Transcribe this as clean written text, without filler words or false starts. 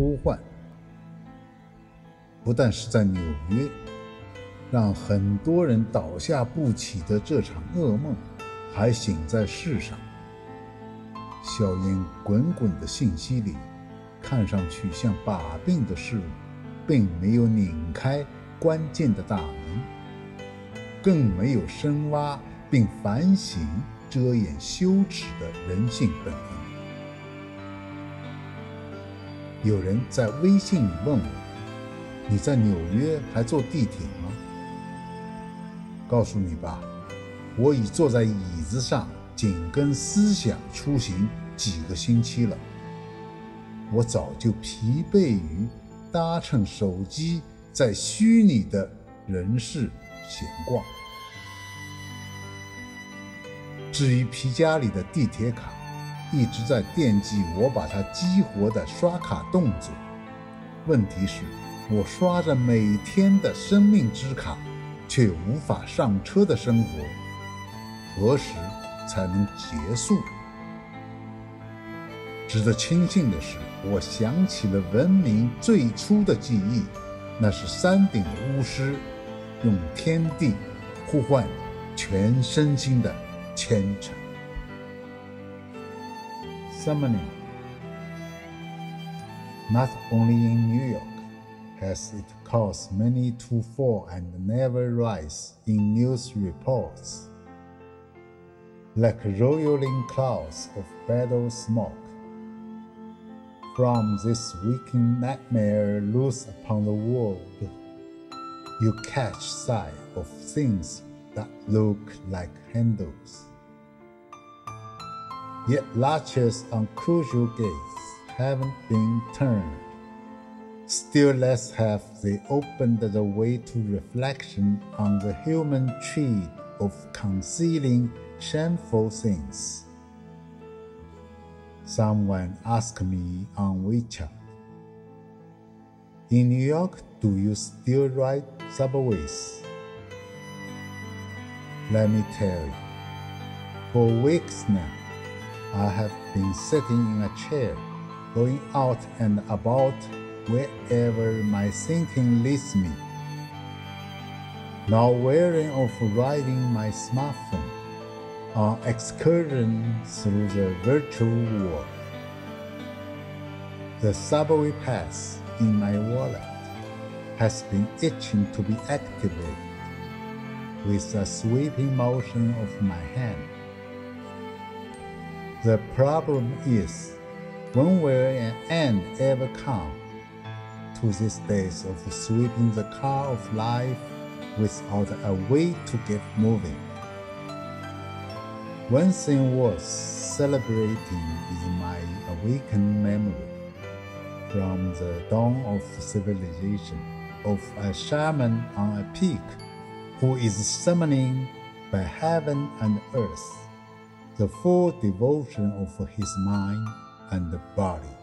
呼唤，不但是在纽约，让很多人倒下不起的这场噩梦，还醒在世上。硝烟滚滚的信息里，看上去像把柄的事物，并没有拧开关键的大门，更没有深挖并反省遮掩羞耻的人性本能。有人在微信里问我，你在纽约还坐地铁吗？告诉你吧，我已坐在椅子上紧跟思想出行几个星期了。我早就疲惫于搭乘手机在虚拟的人世闲逛。至于皮夹里的地铁卡，一直在惦记我把它激活的刷卡动作。问题是，我刷着每天的生命之卡，却无法上车的生活，何时才能结束？值得庆幸的是，我想起了文明最初的记忆，那是山顶的巫师用天地呼唤全身心的虔诚。Summoning. Not only in New York has it caused many to fall and never rise in news reports, like rolling clouds of battle smoke. From this waking nightmare loose upon the world, you catch sight of things that look like handles. Yet latches on crucial gates haven't been turned. Still less have they opened the way to reflection on the human tree of concealing shameful things. Someone asked me on WeChat, in New York, do you still ride subways? Let me tell you, for weeks now, I have been sitting in a chair, going out and about wherever my thinking leads me, not weary of riding my smartphone on excursions through the virtual world. The subway pass in my wallet has been itching to be activated with a sweeping motion of my hand. The problem is, when will an end ever come to these days of sweeping the car of life without a way to get moving? One thing worth celebrating is my awakened memory from the dawn of civilization of a shaman on a peak who is summoning by heaven and earth the full devotion of his mind and body.